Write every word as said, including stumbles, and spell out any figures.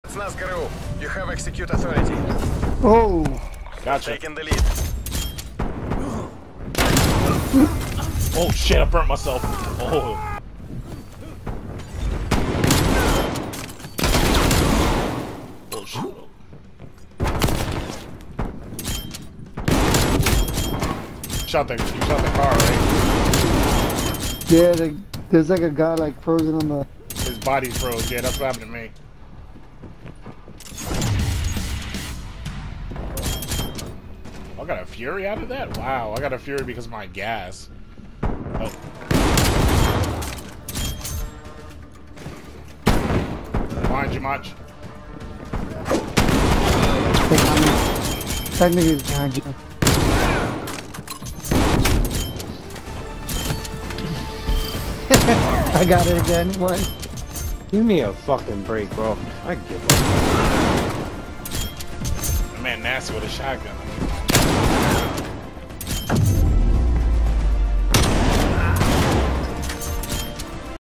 You have execute authority. Oh, gotcha. Taking the lead. Oh shit! I burnt myself. Oh. Oh shit. Shot the, you shot the car, right? yeah, the, there's like a guy like frozen on the... His body froze, yeah, that's what happened to me. I got a fury out of that? Wow, I got a fury because of my gas. Oh. Behind you much? Technically it's behind you. I got it again. What? Give me a fucking break, bro. I give up. Man, nasty with a shotgun.